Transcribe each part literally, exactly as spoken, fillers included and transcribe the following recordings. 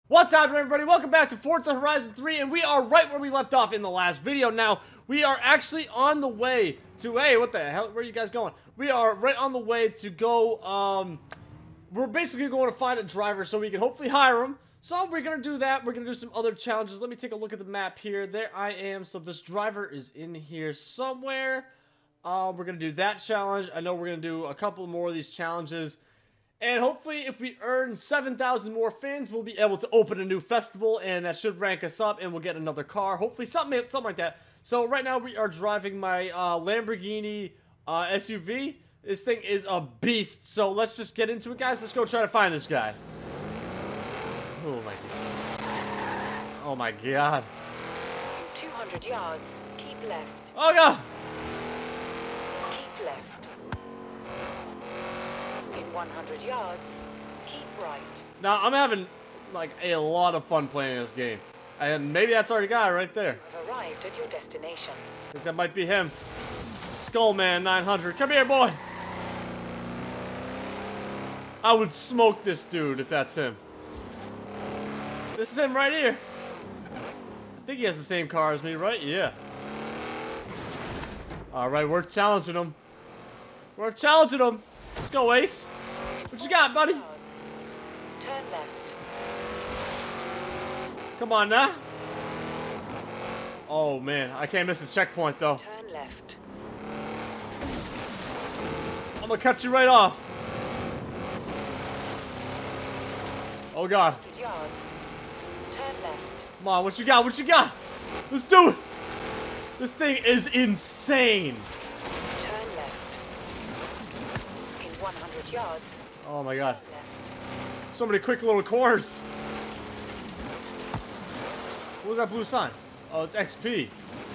What's happening, everybody? Welcome back to Forza Horizon three, and we are right where we left off in the last video. Now, we are actually on the way to, hey, what the hell, where are you guys going? We are right on the way to go, um, we're basically going to find a driver so we can hopefully hire him. So we're going to do that. We're going to do some other challenges. Let me take a look at the map here. There I am. So this driver is in here somewhere. Uh, we're going to do that challenge. I know we're going to do a couple more of these challenges. And hopefully, if we earn seven thousand more fins, we'll be able to open a new festival, and that should rank us up, and we'll get another car. Hopefully, something, something like that. So, right now, we are driving my uh, Lamborghini uh, S U V. This thing is a beast, so let's just get into it, guys. Let's go try to find this guy. Oh, my God. Oh, my God. two hundred yards, keep left. Oh, God. Keep left. In one hundred yards, keep right. Now, I'm having, like, a lot of fun playing this game. And maybe that's our guy right there. You have arrived at your destination. I think that might be him. Skullman nine hundred. Come here, boy. I would smoke this dude if that's him. This is him right here. I think he has the same car as me, right? Yeah. Alright, we're challenging him. We're challenging him. Let's go, Ace. What you got, buddy? Yards, turn left. Come on now. Oh, man. I can't miss a checkpoint, though. Turn left. I'm gonna cut you right off. Oh, God. one hundred yards, turn left. Come on, what you got? What you got? Let's do it. This thing is insane. Turn left. In one hundred yards, Oh, my God. left. So many quick little corners. What was that blue sign? Oh, it's X P.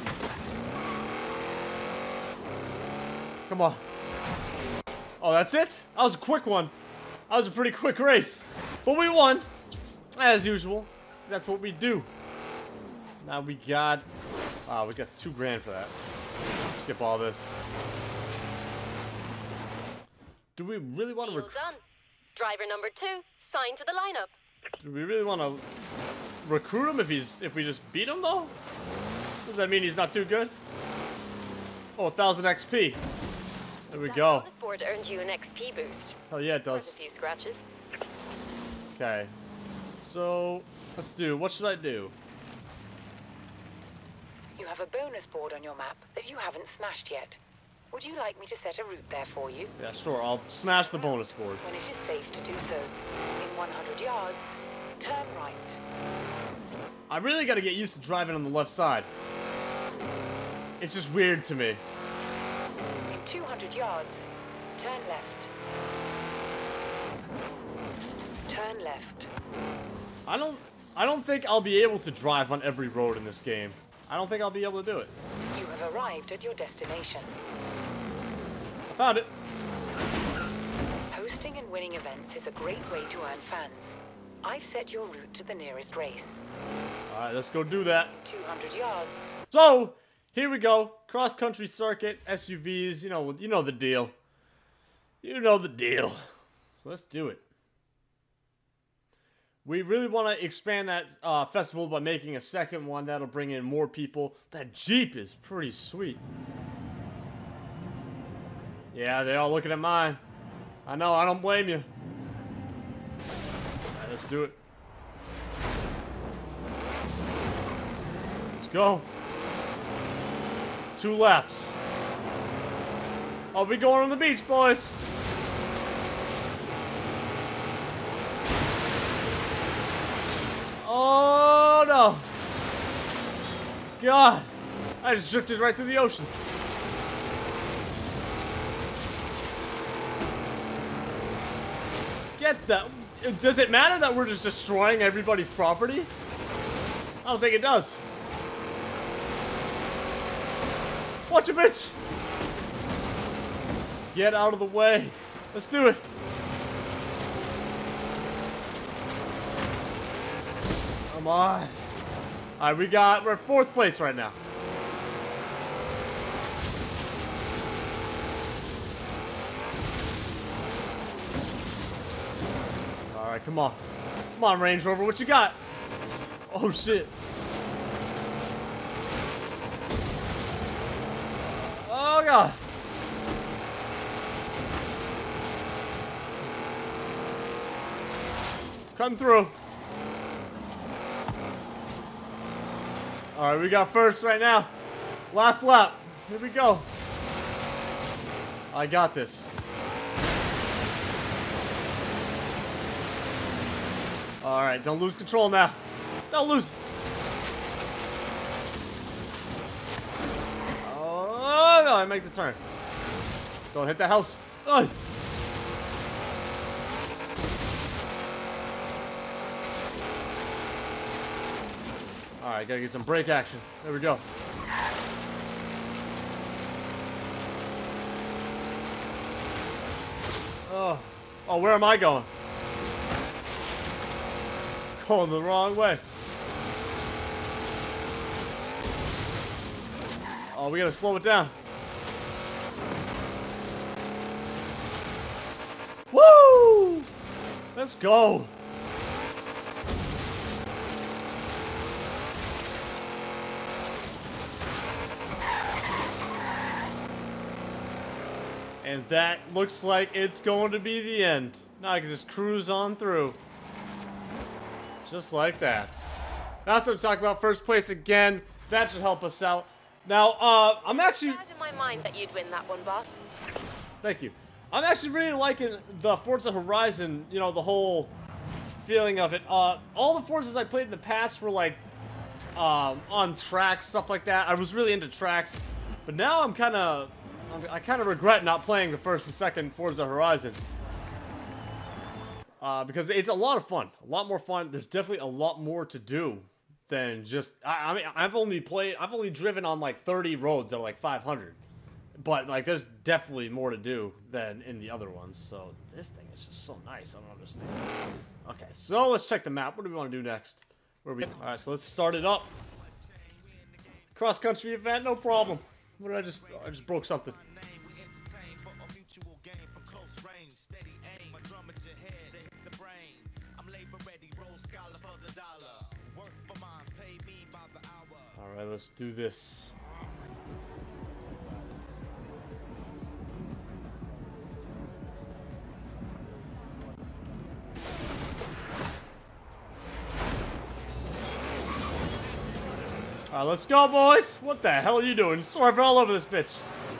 Come on. Oh, that's it? That was a quick one. That was a pretty quick race. But we won. As usual. That's what we do. Now we got... Wow, we got two grand for that. Skip all this. Do we really want to Deal recruit... done. Driver number two, signed to the lineup. Do we really want to recruit him if he's if we just beat him though? Does that mean he's not too good? Oh, one thousand X P. There we That go. bonus board earned you an X P boost. Oh yeah, it Worth does. a few scratches. Okay. So let's do. What should I do? You have a bonus board on your map that you haven't smashed yet. Would you like me to set a route there for you? Yeah, sure. I'll smash the bonus board. When it is safe to do so. In one hundred yards, turn right. I really got to get used to driving on the left side. It's just weird to me. In two hundred yards, turn left. Turn left. I don't. I don't think I'll be able to drive on every road in this game. I don't think I'll be able to do it. You have arrived at your destination. I found it. Hosting and winning events is a great way to earn fans. I've set your route to the nearest race. All right, let's go do that. two hundred yards. So, here we go. Cross-country circuit, S U Vs, you know, you know the deal. You know the deal. So let's do it. We really want to expand that uh, festival by making a second one. That'll bring in more people. That Jeep is pretty sweet. Yeah, they're all looking at mine. I know, I don't blame you. All right, let's do it. Let's go. Two laps. I'll be going on the beach, boys. Oh, no. God. I just drifted right through the ocean. Get that. Does it matter that we're just destroying everybody's property? I don't think it does. Watch it, bitch. Get out of the way. Let's do it. Come on. Alright, we got, we're fourth place right now. Alright, come on. Come Come on, Range Rover, what you got? Oh, shit. Oh, God. Come through. Alright, we got first right now. Last lap. Here we go. I got this. Alright, don't lose control now. Don't lose. Oh, no, I make the turn. Don't hit the house. Ugh. Alright, gotta get some brake action. There we go. Oh, oh, where am I going? Going the wrong way. Oh, we gotta slow it down. Woo! Let's go. And that looks like it's going to be the end. Now I can just cruise on through. Just like that. That's what I'm talking about. First place again. That should help us out. Now, uh, I'm actually... I had in my mind that you'd win that one, boss. Thank you. I'm actually really liking the Forza Horizon, you know, the whole feeling of it. Uh, all the Forzas I played in the past were like, um, on tracks, stuff like that. I was really into tracks. But now I'm kind of... I kind of regret not playing the first and second Forza Horizon. Uh, because it's a lot of fun. A lot more fun. There's definitely a lot more to do than just... I, I mean, I've only played... I've only driven on like thirty roads that are like five hundred. But like, there's definitely more to do than in the other ones. So this thing is just so nice. I don't understand. Okay, so let's check the map. What do we want to do next? Where are we... Alright, so let's start it up. Cross-country event, no problem. What did I just... I just broke something. Alright, let's do this. Alright, let's go, boys! What the hell are you doing? Swerving all over this bitch.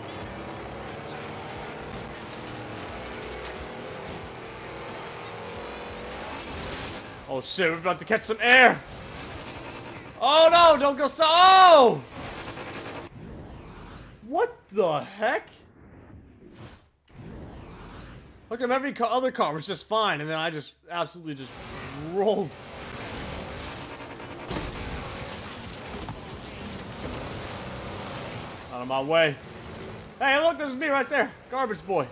Oh shit, we're about to catch some air! Oh no, don't go so- Oh! What the heck? Look at every car, other car was just fine, and then I just absolutely just rolled. Out of my way. Hey, look, there's me right there. Garbage boy.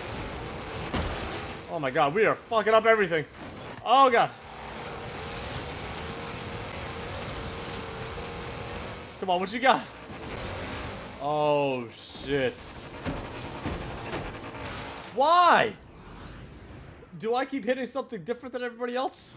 Oh my god, we are fucking up everything. Oh god. Come on, what you got? Oh shit. Why? Do I keep hitting something different than everybody else?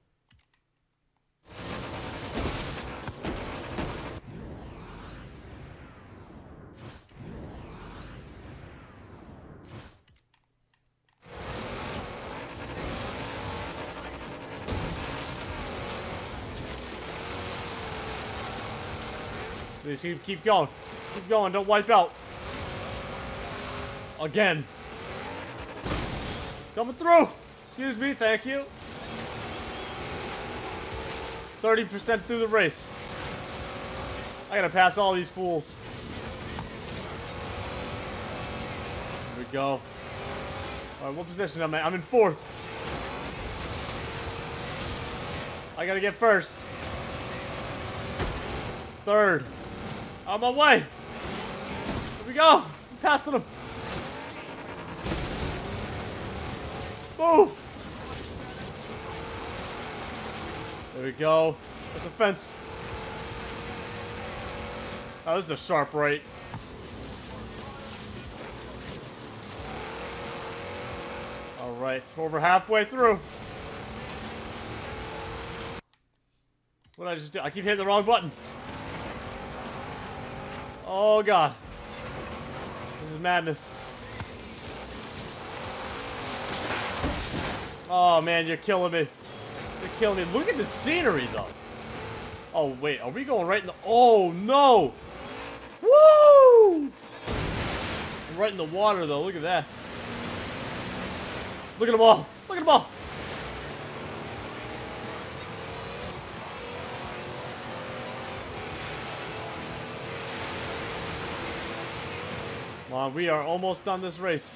Please keep, keep going. Keep going, don't wipe out. Again. Coming through! Excuse me, thank you. thirty percent through the race. I gotta pass all these fools. Here we go. Alright, what position am I? I'm in fourth. I gotta get first. Third. On my way. Here we go. I'm passing them. Move. There we go. There's a fence. Oh, this is a sharp right. All right, we're over halfway through. What did I just do? I keep hitting the wrong button. Oh god. This is madness. Oh man, you're killing me. You're killing me. Look at the scenery though. Oh wait, are we going right in the... Oh no! Woo! I'm right in the water though, look at that. Look at them all. Look at them all. Come on, we are almost done this race.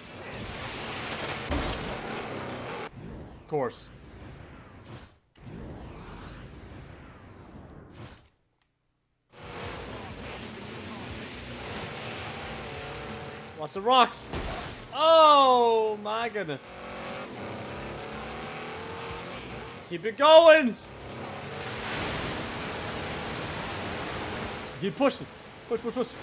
Of course. Watch the rocks. Oh my goodness. Keep it going. Keep pushing. Push, push, push.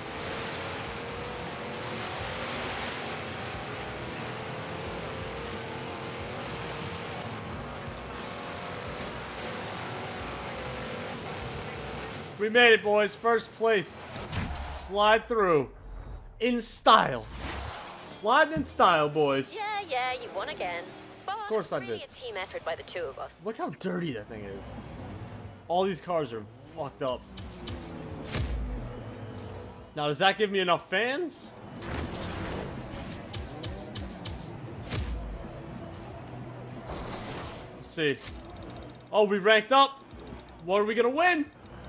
We made it, boys. First place. Slide through. In style. Sliding in style, boys. Yeah, yeah, you won again. But Of course I it's really did. a team effort by the two of us. Look how dirty that thing is. All these cars are fucked up. Now, does that give me enough fans? Let's see. Oh, we ranked up. What are we gonna win?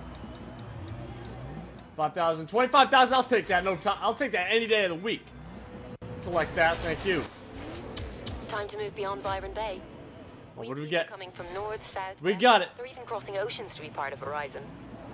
five thousand, twenty-five thousand, I'll take that. No time. I'll take that any day of the week. Collect that. Thank you. Time to move beyond Byron Bay. Well, what do we People get? Coming from north, south, We west. got it. They're even crossing oceans to be part of Horizon.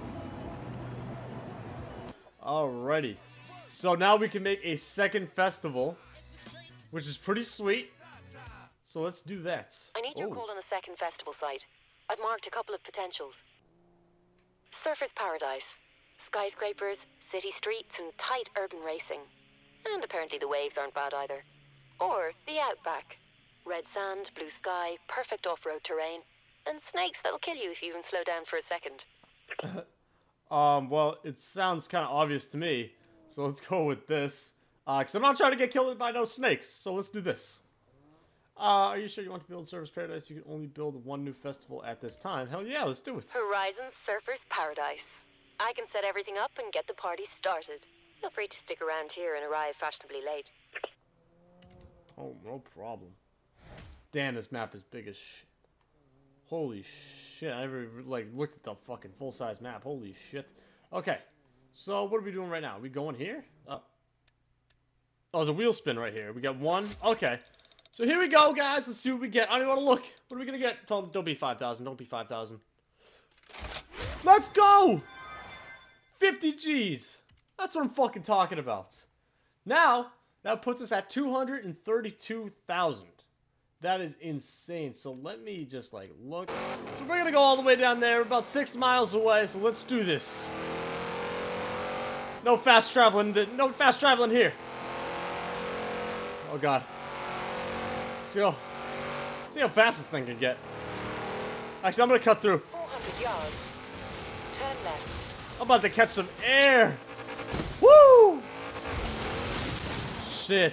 Alrighty. So now we can make a second festival, which is pretty sweet. So let's do that. I need your Oh. call on the second festival site. I've marked a couple of potentials. Surfer's Paradise. Skyscrapers, city streets, and tight urban racing. And apparently the waves aren't bad either. Or the Outback. Red sand, blue sky, perfect off-road terrain. And snakes that'll kill you if you even slow down for a second. Um, well, it sounds kind of obvious to me. So let's go with this. Uh, because I'm not trying to get killed by no snakes. So let's do this. Uh, are you sure you want to build Surfer's Paradise? You can only build one new festival at this time. Hell yeah, let's do it. Horizon Surfer's Paradise. I can set everything up and get the party started. Feel free to stick around here and arrive fashionably late. Oh, no problem. Damn, this map is big as shit. Holy shit, I never, like, looked at the fucking full-size map. Holy shit. Okay, so what are we doing right now? Are we going here? Oh. Oh, there's a wheel spin right here. We got one. Okay. So here we go, guys. Let's see what we get. I don't even want to look. What are we going to get? Don't, don't be five thousand. Don't be five thousand. Let's go! fifty G's. That's what I'm fucking talking about. Now, that puts us at two hundred thirty-two thousand. That is insane. So let me just like look. So we're gonna go all the way down there, about six miles away. So let's do this. No fast traveling. No fast traveling here. Oh god. Let's go. See how fast this thing can get. Actually, I'm gonna cut through. four hundred yards. Turn left. I'm about to catch some air. Woo! Shit.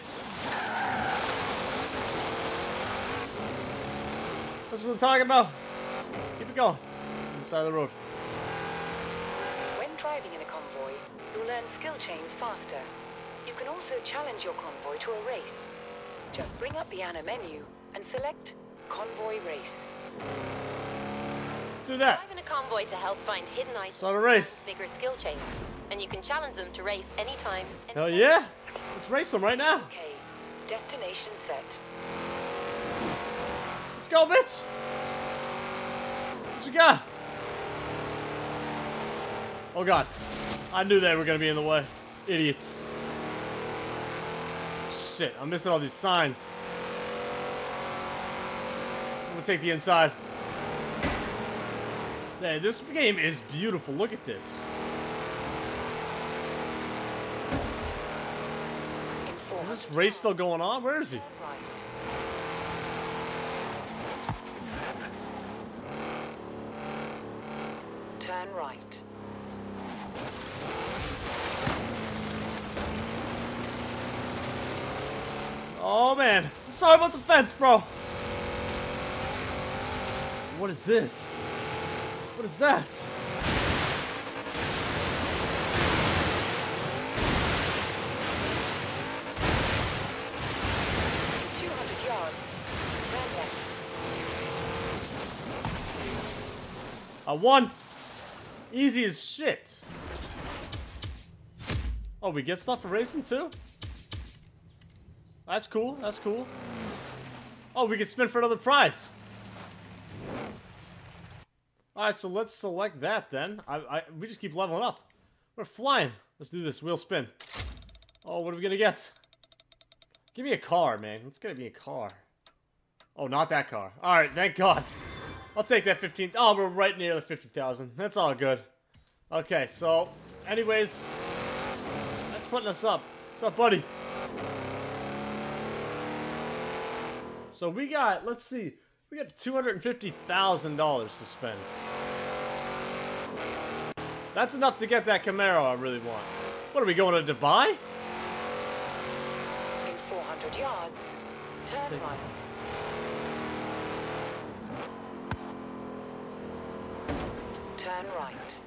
That's what I'm talking about. Keep it going. Inside the road. When driving in a convoy, you'll learn skill chains faster. You can also challenge your convoy to a race. Just bring up the Anna menu and select Convoy Race. Let's do that. Drive in a convoy to help find hidden items. Start a race. Bigger skill chains. And you can challenge them to race anytime. Hell yeah. Let's race them right now. Okay, destination set. Let's go, bitch. What you got? Oh god. I knew they were gonna be in the way. Idiots. Shit, I'm missing all these signs. I'm gonna take the inside. Man, this game is beautiful. Look at this. Is this race still going on? Where is he? Right. Turn right. Oh man, I'm sorry about the fence, bro. What is this? What is that? two hundred yards. Turn left. I won. Easy as shit. Oh, we get stuff for racing too? That's cool, that's cool. Oh, we can spin for another prize. Alright, so let's select that then. I, I, we just keep leveling up. We're flying. Let's do this. Wheel spin. Oh, what are we gonna get? Give me a car, man. It's gonna be a car. Oh, not that car. Alright, thank God. I'll take that fifteen. Oh, we're right near the fifty thousand. That's all good. Okay, so, anyways, that's putting us up. What's up, buddy? So we got, let's see, we got two hundred fifty thousand dollars to spend. That's enough to get that Camaro I really want. What are we going to Dubai? In four hundred yards, turn Take right. Turn right.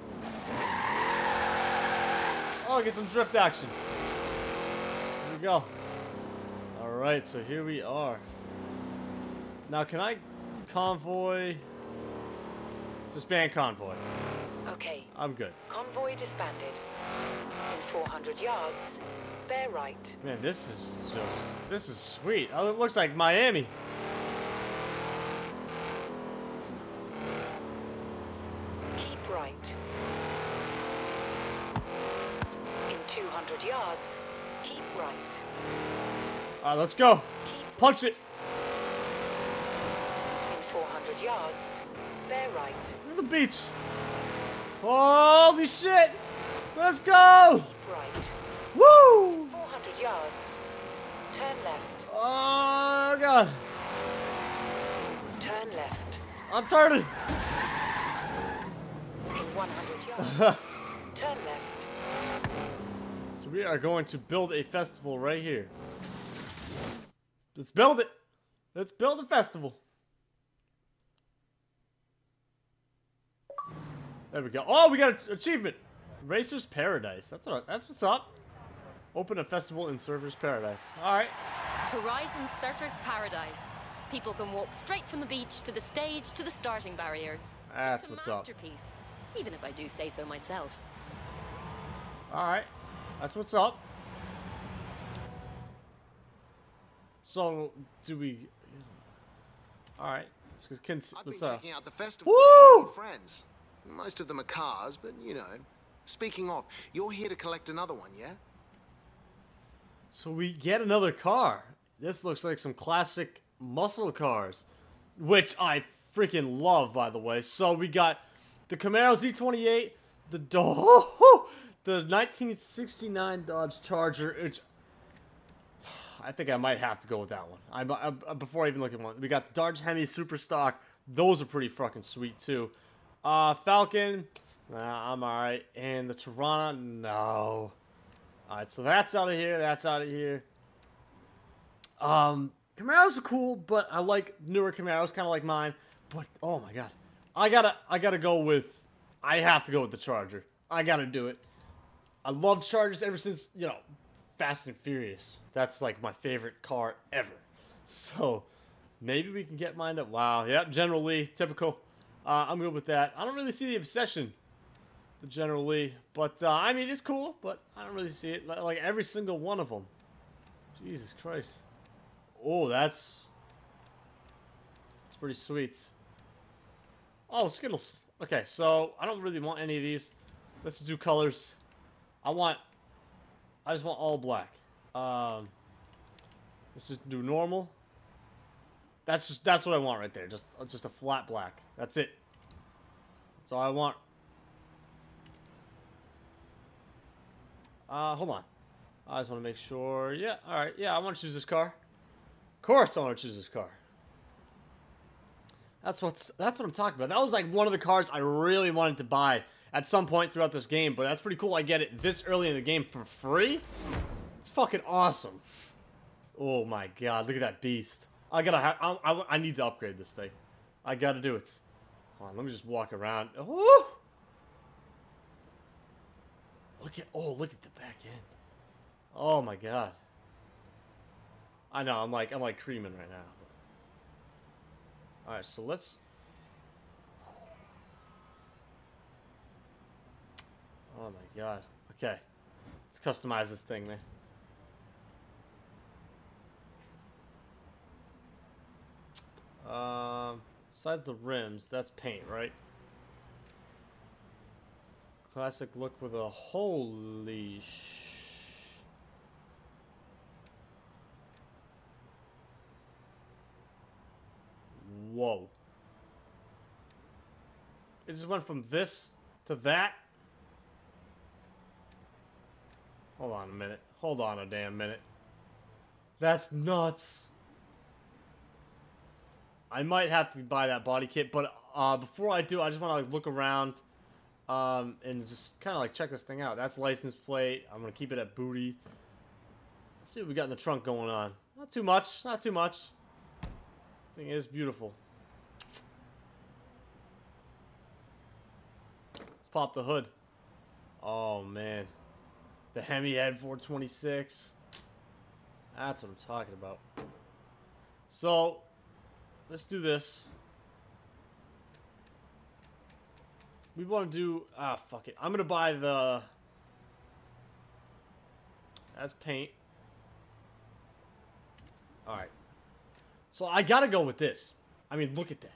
Oh, get some drift action. Here we go. Alright, so here we are. Now, can I convoy? Disband convoy. Okay. I'm good. Convoy disbanded. In four hundred yards, bear right. Man, this is just, this is sweet. Oh, it looks like Miami. Keep right. In two hundred yards, keep right. Alright, let's go. Keep Punch it. In four hundred yards, bear right. Look at the beach. Holy shit. Let's go. Keep right. Woo. four hundred yards, turn left. Oh, God. Turn left. I'm turning. In one hundred yards, turn left. So we are going to build a festival right here. Let's build it. Let's build a festival. There we go. Oh, we got an achievement. Racer's Paradise. That's all right. That's what's up. Open a festival in Surfer's Paradise. All right. Horizon Surfer's Paradise. People can walk straight from the beach to the stage to the starting barrier. That's it's a what's up. masterpiece, even if I do say so myself. All right. That's what's up. So, do we... All right. Let's, let's, I've been let's uh... checking out the festival Woo! with friends. Most of them are cars, but you know. Speaking of, you're here to collect another one, yeah? So we get another car. This looks like some classic muscle cars, which I freaking love, by the way. So we got the Camaro Z twenty-eight, the Do the nineteen sixty-nine Dodge Charger, which I think I might have to go with that one. I, I before I even look at one, we got the Dodge Hemi Super Stock. Those are pretty fucking sweet too. Uh, Falcon, nah, I'm alright. And the Tirana, no. Alright, so that's out of here. That's out of here. Um, Camaros are cool, but I like newer Camaros, kind of like mine. But oh my god, I gotta, I gotta go with. I have to go with the Charger. I gotta do it. I love Chargers ever since you know, Fast and Furious. That's like my favorite car ever. So maybe we can get mine up. Wow, yep, General Lee, typical. Uh, I'm good with that. I don't really see the obsession. The General Lee, but uh, I mean it's cool, but I don't really see it like every single one of them. Jesus Christ! Oh, that's that's pretty sweet. Oh, Skittles. Okay, so I don't really want any of these. Let's do colors. I want. I just want all black. Um, let's just do normal. That's just that's what I want right there. Just just a flat black. That's it. That's all I want. Uh, hold on. I just want to make sure. Yeah, all right. Yeah, I want to choose this car. Of course I want to choose this car. That's what's that's what I'm talking about. That was like one of the cars I really wanted to buy at some point throughout this game, but that's pretty cool. I get it this early in the game for free. It's fucking awesome. Oh my god, look at that beast. I gotta have, I, I, I need to upgrade this thing. I gotta do it. Hold on, let me just walk around. Oh! Look at, oh, look at the back end. Oh my god. I know, I'm like, I'm like creaming right now. Alright, so let's... Oh my god. Okay. Let's customize this thing, man. Um, besides the rims, that's paint, right? Classic look with a holy sh... Whoa. It just went from this to that? Hold on a minute. Hold on a damn minute. That's nuts. I might have to buy that body kit, but uh, before I do, I just want to like, look around um, and just kind of like check this thing out. That's license plate. I'm going to keep it at booty. Let's see what we got in the trunk going on. Not too much. Not too much. Thing is beautiful. Let's pop the hood. Oh man, the Hemi head four twenty-six. That's what I'm talking about. So let's do this. We want to do ah fuck it. I'm gonna buy the. That's paint. All right. So I gotta go with this. I mean, look at that.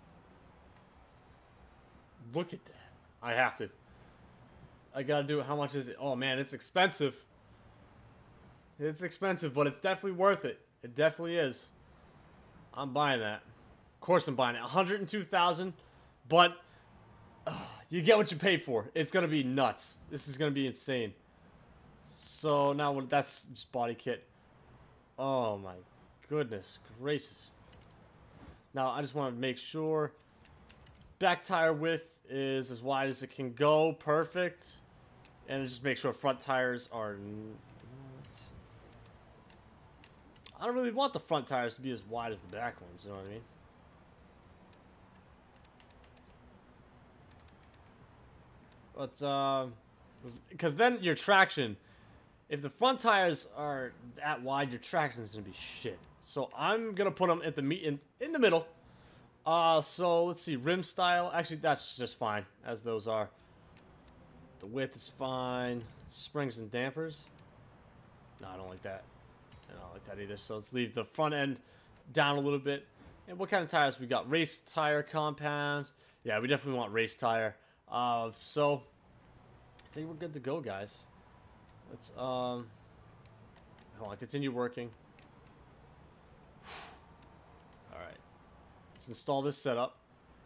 Look at that. I have to. I gotta do it. How much is it? Oh man, it's expensive. It's expensive, but it's definitely worth it. It definitely is. I'm buying that. Of course I'm buying it. one hundred two thousand, but uh, you get what you pay for. It's gonna be nuts. This is gonna be insane. So now that's just body kit. Oh my goodness gracious. Now I just want to make sure back tire width is as wide as it can go. Perfect. And just make sure front tires are not... I don't really want the front tires to be as wide as the back ones, you know what I mean? But um because then your traction, if the front tires are that wide, your traction is gonna be shit. So I'm gonna put them at the meet in in the middle. Uh, so let's see, rim style. Actually, that's just fine as those are. The width is fine. Springs and dampers. No, I don't like that. I don't like that either. So let's leave the front end down a little bit. And what kind of tires we got? Race tire compound. Yeah, we definitely want race tire. Uh, so I think we're good to go, guys. Let's um hold on, continue working. Alright. Let's install this setup.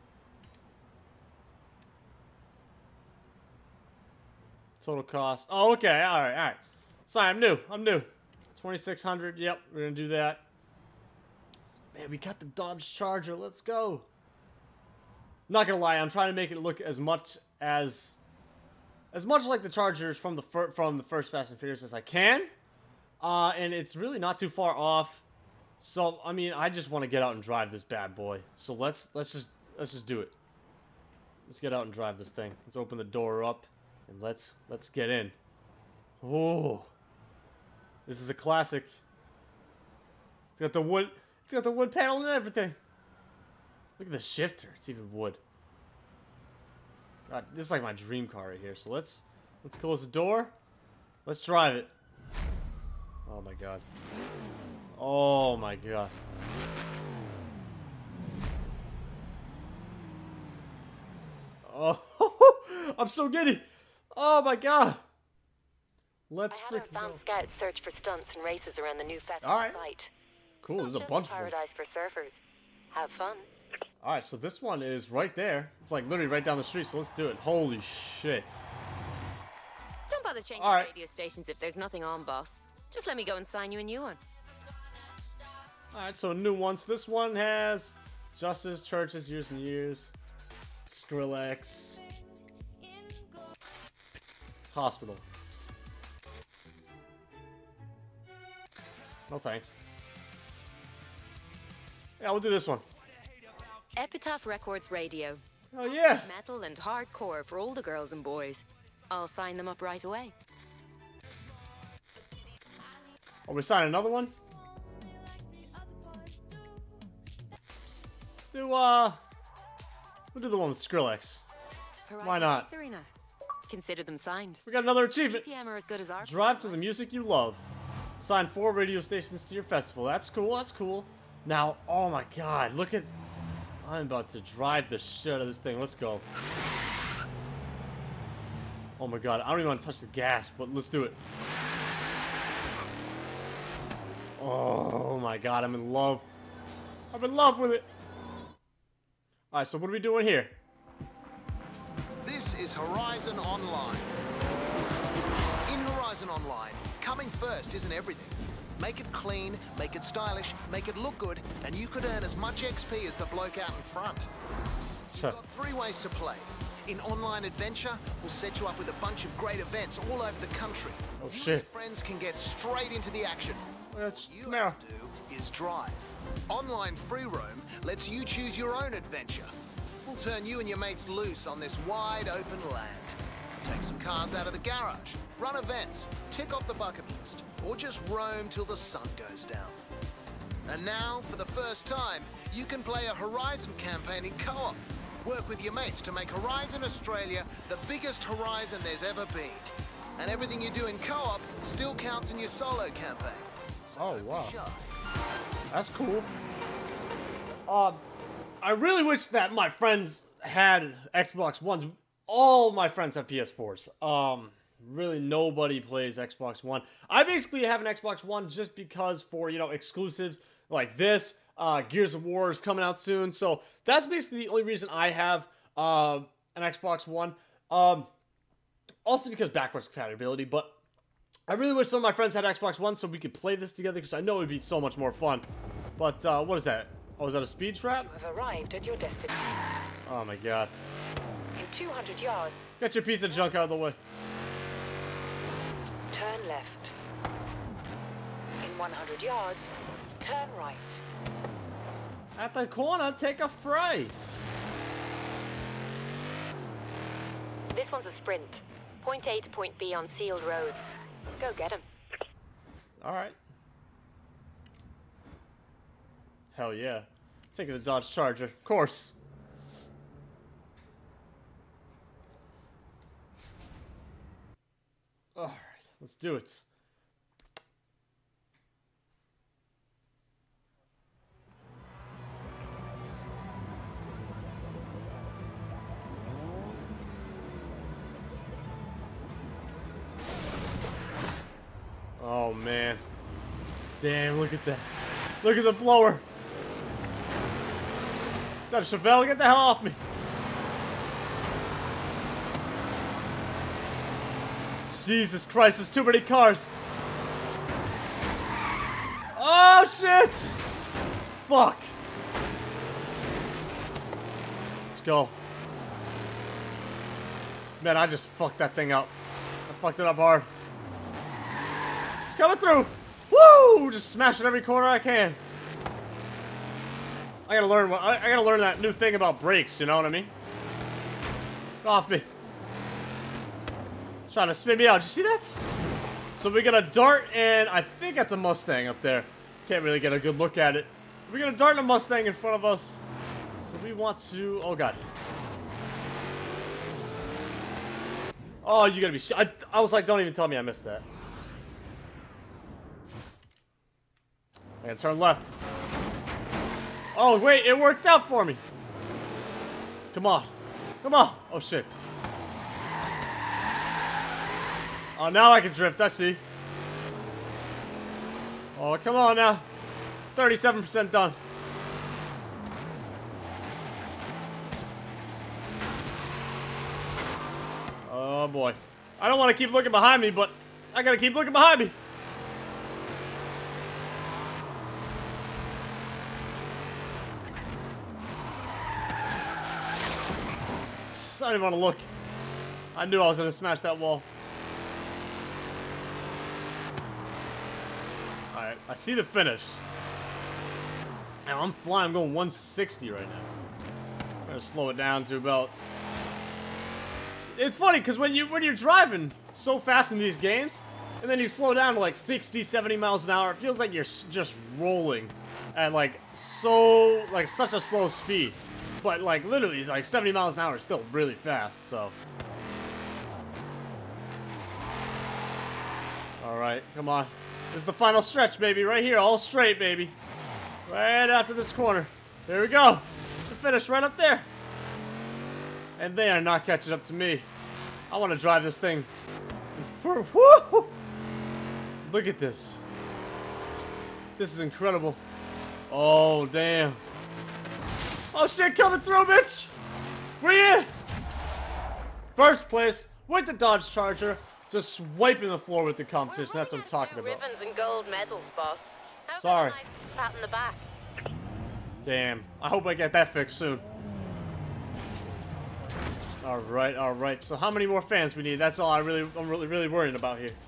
Total cost. Oh, okay, alright, alright. Sorry, I'm new. I'm new. twenty-six hundred, yep, we're gonna do that. Man, we got the Dodge Charger, let's go. Not gonna lie, I'm trying to make it look as much as As much like the Chargers from the fir from the first Fast and Furious as I can, uh, and it's really not too far off. So I mean, I just want to get out and drive this bad boy. So let's let's just let's just do it. Let's get out and drive this thing. Let's open the door up and let's let's get in. Oh, this is a classic. It's got the wood. It's got the wood panel and everything. Look at the shifter. It's even wood. God, this is like my dream car right here. So let's let's close the door. Let's drive it. Oh my god. Oh my god. Oh, I'm so giddy. Oh my god. Let's I had our freaking fan go. scouts search for stunts and races around the new festival All right. site. Cool. It's There's a not bunch just of them. paradise for surfers. Have fun. Alright, so this one is right there. It's like literally right down the street, so let's do it. Holy shit. Don't bother changing All right. radio stations if there's nothing on, boss. Just let me go and sign you a new one. Alright, so new ones. This one has Justice, churches, years and years. Skrillex. Hospital. No thanks. Yeah, we'll do this one. Epitaph Records Radio. Oh yeah. Metal and hardcore for all the girls and boys. I'll sign them up right away. Are we signing another one? Do uh, we'll do the one with Skrillex. Why not? Serena. Consider them signed. We got another achievement. B P M are as good as our Drive to the music you love. Sign four radio stations to your festival. That's cool. That's cool. Now, oh my God, look at. I'm about to drive the shit out of this thing. Let's go. Oh my God, I don't even want to touch the gas, but let's do it. Oh my God, I'm in love. I'm in love with it. All right, so what are we doing here? This is Horizon Online. In Horizon Online, coming first isn't everything. Make it clean, make it stylish, make it look good, and you could earn as much X P as the bloke out in front. Sure. You've got three ways to play. In Online Adventure, we'll set you up with a bunch of great events all over the country. Oh you shit. and your friends can get straight into the action. That's, What you now. have to do is drive. Online Free Roam lets you choose your own adventure. We'll turn you and your mates loose on this wide open land. Take some cars out of the garage, run events, tick off the bucket list, or just roam till the sun goes down. And now, for the first time, you can play a Horizon campaign in co-op. Work with your mates to make Horizon Australia the biggest Horizon there's ever been. And everything you do in co-op still counts in your solo campaign. So Oh, don't be wow. shy. That's cool. Um, I really wish that my friends had Xbox Ones. All my friends have P S fours. Um, really nobody plays Xbox One. I basically have an Xbox One just because for, you know, exclusives like this. Uh, Gears of War is coming out soon. So that's basically the only reason I have uh, an Xbox One. Um, also because backwards compatibility, but I really wish some of my friends had Xbox One so we could play this together because I know it would be so much more fun. But uh, what is that? Oh, is that a speed trap? You have arrived at your destination. Oh my God. In two hundred yards, Get your piece of junk out of the way. turn left. In one hundred yards, turn right. At the corner, take a fright. This one's a sprint. Point A to point B on sealed roads. Go get him. All right. Hell yeah. Taking the Dodge Charger, of course. All right, let's do it. Oh man. Damn, look at that. Look at the blower. Is that a Chevelle? Get the hell off me. Jesus Christ, there's too many cars. Oh shit! Fuck. Let's go. Man, I just fucked that thing up. I fucked it up hard. It's coming through. Woo! Just smashing every corner I can. I gotta learn what I, I gotta learn that new thing about brakes, you know what I mean? Get off me. Trying to spin me out. Did you see that? So we got a Dart and I think that's a Mustang up there. Can't really get a good look at it. We got a Dart and a Mustang in front of us. So we want to oh god. Oh, you gotta be sh I, I was like, don't even tell me I missed that. I gotta turn left. Oh, wait, it worked out for me. Come on. Come on. Oh, shit. Oh, now I can drift. I see. Oh, come on now. thirty-seven percent done. Oh, boy. I don't want to keep looking behind me, but I gotta keep looking behind me. I don't even want to look. I knew I was going to smash that wall. Alright, I see the finish. Now I'm flying, I'm going one sixty right now. I'm going to slow it down to about... It's funny, because when, you, when you're driving so fast in these games, and then you slow down to like sixty, seventy miles an hour, it feels like you're just rolling at like so, like such a slow speed. But like literally, like seventy miles an hour is still really fast, so. Alright, come on. This is the final stretch, baby. Right here, all straight, baby. Right after this corner. There we go. It's the finish right up there. And they are not catching up to me. I want to drive this thing. For, whoo! Look at this. This is incredible. Oh, damn. Oh, shit, coming through, bitch. We're in. First place with the Dodge Charger. Just wiping the floor with the competition. That's what I'm talking about. Ribbons and gold medals, boss. How Sorry. about a nice pat in the back? Damn. I hope I get that fixed soon. Alright, alright. So how many more fans we need? That's all I really, I'm really, really worried about here.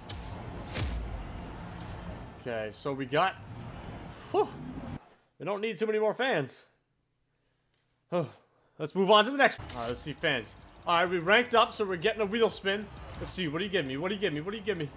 Okay, so we got... Whew, we don't need too many more fans. Oh, let's move on to the next one. Alright, let's see fans. Alright, we ranked up, so we're getting a wheel spin. Let's see, what do you give me? What do you give me? What do you give me?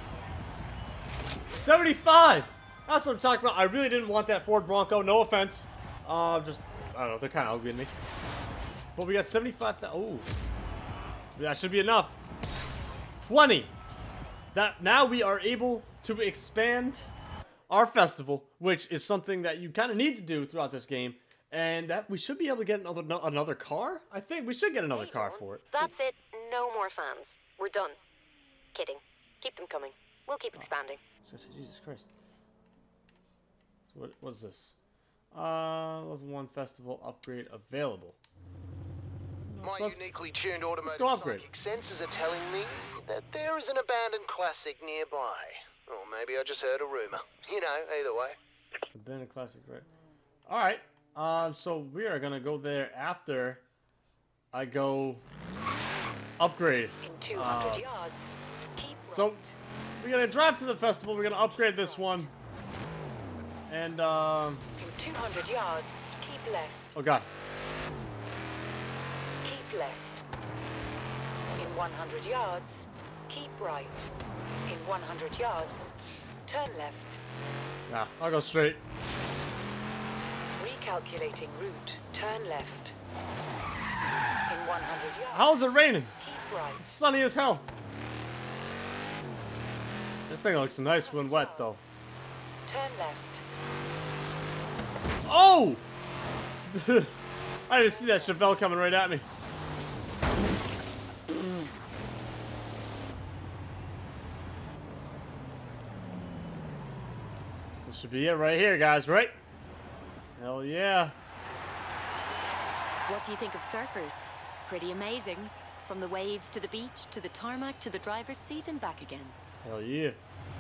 seventy-five! That's what I'm talking about. I really didn't want that Ford Bronco. No offense. Uh, just, I don't know, they're kind of ugly to me. But we got seventy-five thousand. Oh. That should be enough. Plenty. That, now we are able to expand our festival, which is something that you kind of need to do throughout this game. And that we should be able to get another no, another car. I think we should get another Hey, car Dawn, for it. That's it. No more fans. We're done. Kidding. Keep them coming. We'll keep expanding. Oh, Jesus Christ. So what, what's this? Uh, level one festival upgrade available. My So let's- uniquely tuned automotive go upgrade. psychic senses are telling me that there is an abandoned classic nearby. Or maybe I just heard a rumor. You know, either way. Abandoned classic, right? All right. Um, so we are gonna go there after I go upgrade. In two hundred Uh, yards, keep right. So we're gonna drive to the festival. We're gonna upgrade this one. And um, In two hundred yards, keep left. oh god. Keep left. In one hundred yards, keep right. In one hundred yards, turn left. Nah, I'll go straight. Recalculating route, turn left. In one hundred yards, How's it raining? keep right. It's sunny as hell. This thing looks nice when wet, though. Turn left. Oh! I didn't see that Chevelle coming right at me. This should be it right here, guys, right? Hell yeah. What do you think of surfers? Pretty amazing. From the waves to the beach, to the tarmac, to the driver's seat and back again. Hell yeah.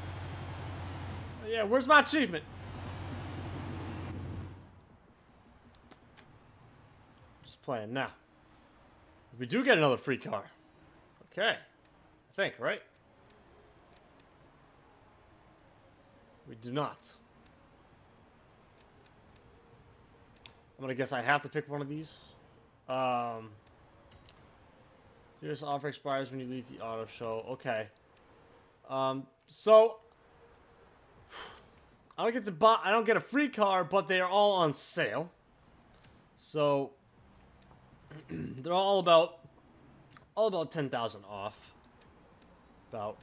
Yeah, where's my achievement? Just playing now. We do get another free car. Okay. I think, right? We do not. I'm gonna guess I have to pick one of these. Um, this offer expires when you leave the auto show. Okay. Um, so I don't get to buy. I don't get a free car, but they are all on sale. So they're all about all about ten thousand off. About.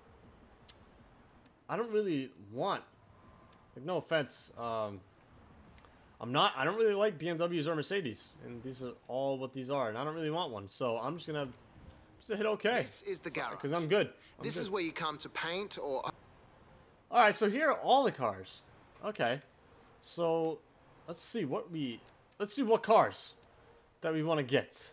I don't really want. Like, no offense. Um, I'm not. I don't really like B M Ws or Mercedes, and these are all what these are, and I don't really want one. So I'm just gonna just hit OK. This is the garage. Because I'm good. I'm This good. is where you come to paint or... All right, so here are all the cars. Okay, so let's see what we let's see what cars that we want to get.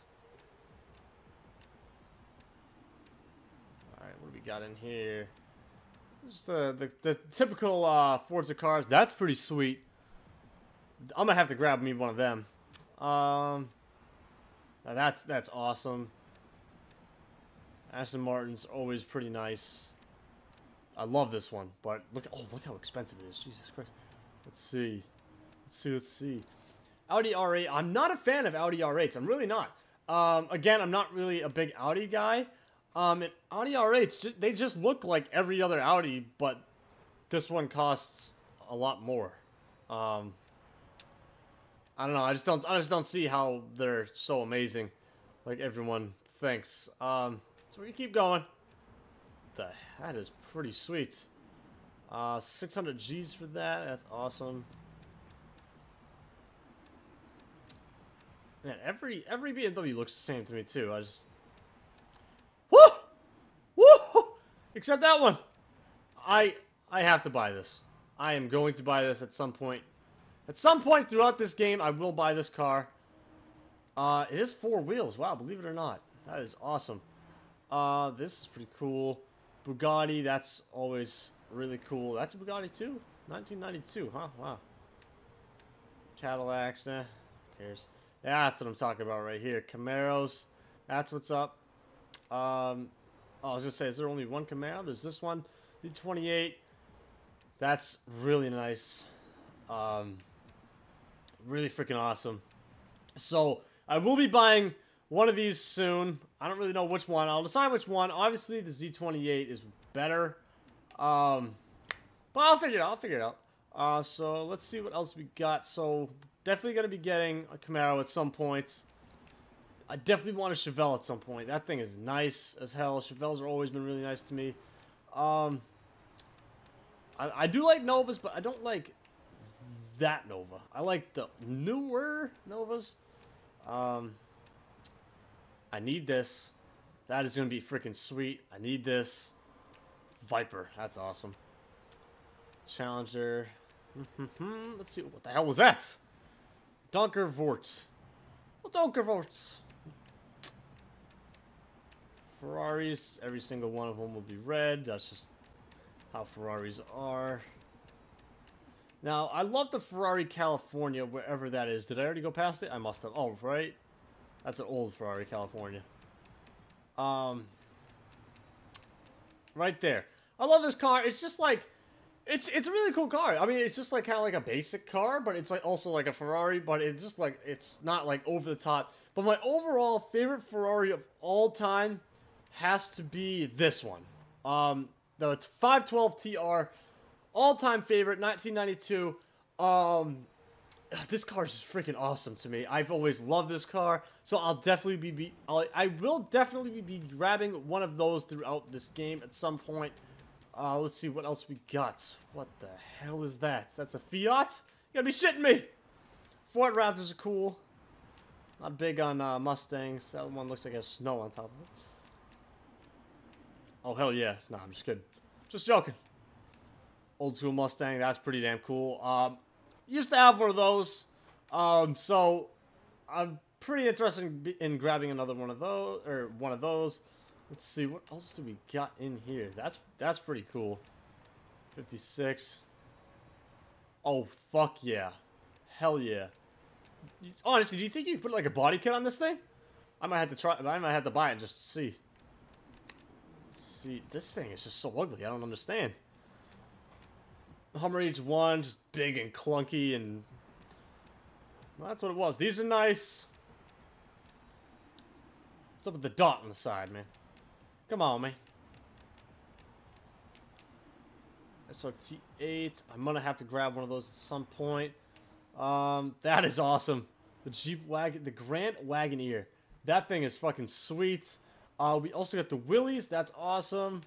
All right, what do we got in here? This is the the, the typical uh, Forza cars. That's pretty sweet. I'm gonna have to grab me one of them. Um, Now that's that's awesome. Aston Martin's always pretty nice. I love this one, but look, oh, look how expensive it is. Jesus Christ. Let's see. Let's see, let's see. Audi R eight. I'm not a fan of Audi R eights. I'm really not. Um, again, I'm not really a big Audi guy. Um, and Audi R eights, just, they just look like every other Audi, but this one costs a lot more. Um, I don't know. I just don't. I just don't see how they're so amazing, like everyone thinks. Um, so we keep going. The that is pretty sweet. Uh, six hundred G's for that. That's awesome. Man, every every B M W looks the same to me too. I just woo woo except that one. I I have to buy this. I am going to buy this at some point. At some point throughout this game, I will buy this car. Uh, it is four wheels. Wow, believe it or not, that is awesome. Uh, this is pretty cool. Bugatti, that's always really cool. That's a Bugatti too. nineteen ninety-two, huh? Wow. Cadillacs, eh? Who cares? Yeah, that's what I'm talking about right here. Camaros, that's what's up. Um, oh, I was gonna say, is there only one Camaro? There's this one, D twenty-eight. That's really nice. Um, really freaking awesome. So I will be buying one of these soon. I don't really know which one. I'll decide which one. Obviously, the Z twenty-eight is better. Um, but I'll figure it out. I'll figure it out. Uh, so let's see what else we got. So definitely going to be getting a Camaro at some point. I definitely want a Chevelle at some point. That thing is nice as hell. Chevelles have always been really nice to me. Um, I, I do like Novas, but I don't like that Nova. I like the newer Novas. Um, I need this. That is going to be freaking sweet. I need this. Viper. That's awesome. Challenger. Let's see. What the hell was that? Donkervoort. Well, Donkervoort. Ferraris. Every single one of them will be red. That's just how Ferraris are. Now, I love the Ferrari California, wherever that is. Did I already go past it? I must have. Oh, right. That's an old Ferrari California. Um, right there. I love this car. It's just like, it's it's a really cool car. I mean, it's just like kind of like a basic car, but it's like also like a Ferrari, but it's just like, it's not like over the top. But my overall favorite Ferrari of all time has to be this one. Um, the five twelve T R. All-time favorite, nineteen ninety-two. Um, this car is just freaking awesome to me. I've always loved this car, so I'll definitely be, be I'll, I will definitely be grabbing one of those throughout this game at some point. Uh, let's see what else we got. What the hell is that? That's a Fiat? You gotta be shitting me! Ford Raptors are cool. Not big on uh, Mustangs. That one looks like it has snow on top of it. Oh, hell yeah. Nah, I'm just kidding. Just joking. Old school Mustang, that's pretty damn cool. Um, used to have one of those, um, so I'm pretty interested in, in grabbing another one of those, or one of those. Let's see, what else do we got in here? That's that's pretty cool. fifty-six. Oh, fuck yeah. Hell yeah. Honestly, do you think you could put like a body kit on this thing? I might have to try, I might have to buy it just to see. See, this thing is just so ugly, I don't understand. Hummer H one, just big and clunky, and well, that's what it was. These are nice. What's up with the dot on the side, man? Come on, man. S R T eight. I'm gonna have to grab one of those at some point. Um, that is awesome. The Jeep wagon, the Grand Wagoneer. That thing is fucking sweet. Uh, we also got the Willys. That's awesome.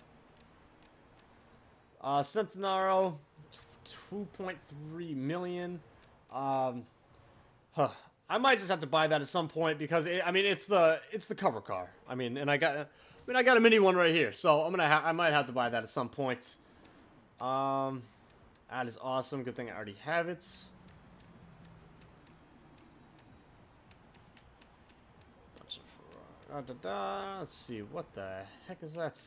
Uh, Centenaro, two point three million. Um, huh. I might just have to buy that at some point because it, I mean it's the it's the cover car. I mean, and I got I mean I got a mini one right here, so I'm gonna ha I might have to buy that at some point. Um, that is awesome. Good thing I already have it. Bunch of, uh, da, da, da. Let's see, what the heck is that?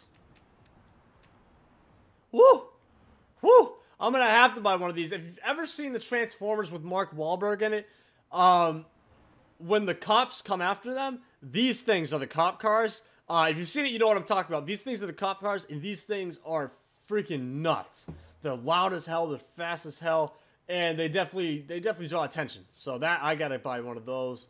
Woo! Woo! I'm gonna have to buy one of these. If you've ever seen the Transformers with Mark Wahlberg in it, um, when the cops come after them, these things are the cop cars. Uh, if you've seen it, you know what I'm talking about. These things are the cop cars, and these things are freaking nuts. They're loud as hell, they're fast as hell, and they definitely they definitely draw attention. So that I gotta buy one of those.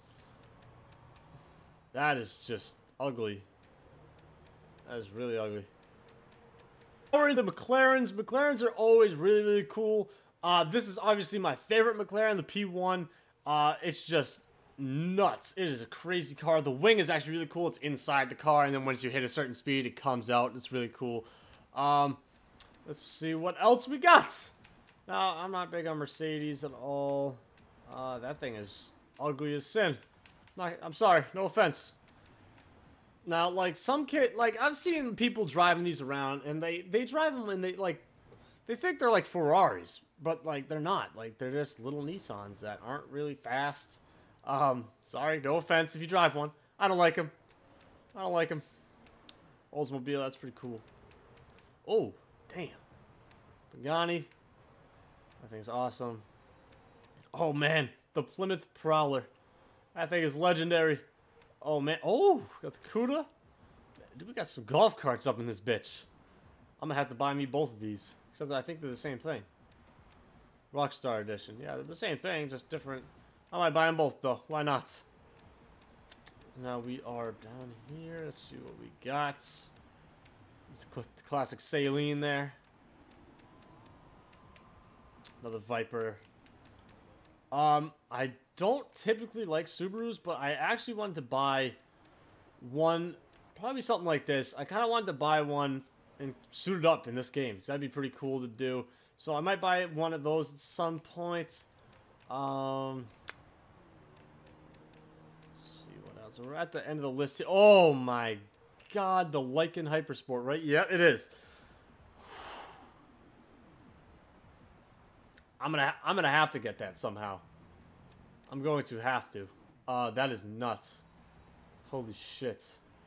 That is just ugly. That is really ugly. Over the McLarens. McLarens are always really, really cool. Uh, this is obviously my favorite McLaren, the P one. Uh, it's just nuts. It is a crazy car. The wing is actually really cool. It's inside the car, and then once you hit a certain speed, it comes out. It's really cool. Um, let's see what else we got. Now, I'm not big on Mercedes at all. Uh, that thing is ugly as sin. Not, I'm sorry. No offense. Now, like, some kid, like, I've seen people driving these around, and they, they drive them, and they, like, they think they're, like, Ferraris, but, like, they're not. Like, they're just little Nissans that aren't really fast. Um, sorry, no offense if you drive one. I don't like them. I don't like them. Oldsmobile, that's pretty cool. Oh, damn. Pagani. That thing's awesome. Oh, man, the Plymouth Prowler. That thing is legendary. Oh, man. Oh, got the Cuda. Dude, we got some golf carts up in this bitch. I'm gonna have to buy me both of these. Except that I think they're the same thing. Rockstar Edition. Yeah, they're the same thing, just different. I might buy them both, though. Why not? Now we are down here. Let's see what we got. It's cl classic Saline there. Another Viper. Um, I don't typically like Subarus, but I actually wanted to buy one, probably something like this. I kind of wanted to buy one and suit it up in this game, so that'd be pretty cool to do. So I might buy one of those at some point. Um, let's see what else. We're at the end of the list here. Oh my god, the Lycan Hypersport, right? Yeah, it is. I'm gonna, I'm gonna have to get that somehow. I'm going to have to. Uh, that is nuts. Holy shit.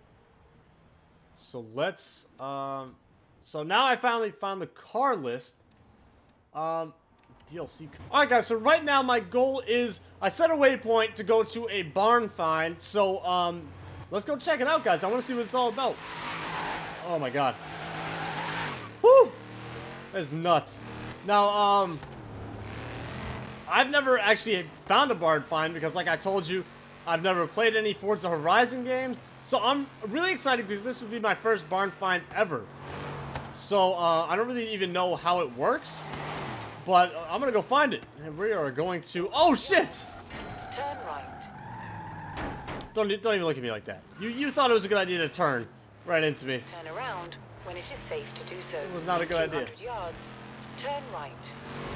So let's, um, so now I finally found the car list. Um, D L C. Alright guys, so right now my goal is, I set a waypoint to go to a barn find. So, um, let's go check it out, guys. I want to see what it's all about. Oh my god. Woo! That's nuts. Now, um... I've never actually found a barn find because, like I told you, I've never played any Forza Horizon games. So I'm really excited because this would be my first barn find ever. So uh, I don't really even know how it works, but uh, I'm gonna go find it, and we are going to. Oh shit! Turn right. Don't don't even look at me like that. You you thought it was a good idea to turn right into me. Turn around when it is safe to do so. It was not a good idea. two hundred yards. Turn right.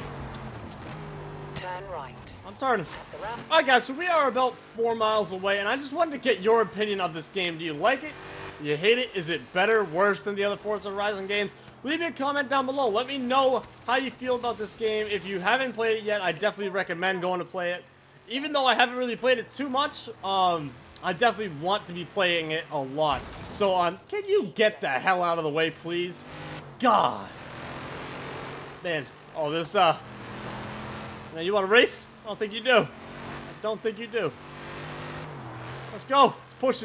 Turn right. I'm turning. Alright guys, so we are about four miles away, and I just wanted to get your opinion of this game. Do you like it? Do you hate it? Is it better, worse than the other Forza Horizon games? Leave me a comment down below. Let me know how you feel about this game. If you haven't played it yet, I definitely recommend going to play it. Even though I haven't really played it too much, um, I definitely want to be playing it a lot. So, um, can you get the hell out of the way, please? God. Man. Oh, this, uh... Now, you want to race? I don't think you do. I don't think you do. Let's go. Let's push it.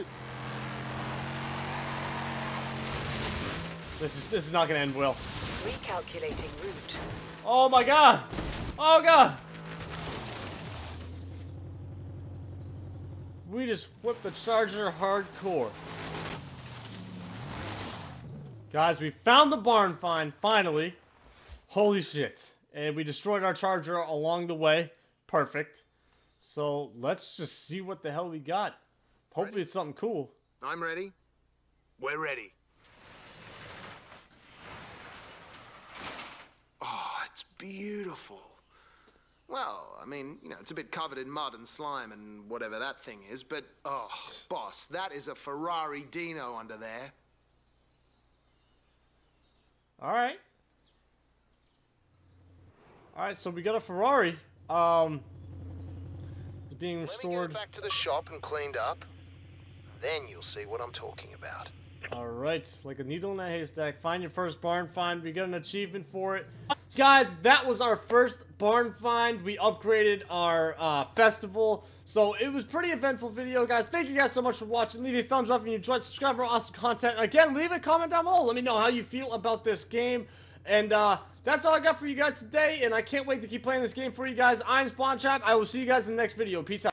This is this is not going to end well. Recalculating route. Oh my god. Oh god. We just flipped the charger hardcore. Guys, we found the barn find finally. Holy shit. And we destroyed our charger along the way. Perfect. So, let's just see what the hell we got. Hopefully Ready? It's something cool. I'm ready. We're ready. Oh, it's beautiful. Well, I mean, you know, it's a bit covered in mud and slime and whatever that thing is, but, oh, boss, that is a Ferrari Dino under there. Alright. Alright, so we got a Ferrari. Um, it's being restored. Let me get it back to the shop and cleaned up. Then you'll see what I'm talking about. Alright, like a needle in a haystack. Find your first barn find. We got an achievement for it. So guys, that was our first barn find. We upgraded our uh, festival. So it was pretty eventful video, guys. Thank you guys so much for watching. Leave a thumbs up if you enjoyed. Subscribe for awesome content. Again, leave a comment down below. Let me know how you feel about this game. And uh, that's all I got for you guys today. And I can't wait to keep playing this game for you guys. I'm SpawnTrap. I will see you guys in the next video. Peace out.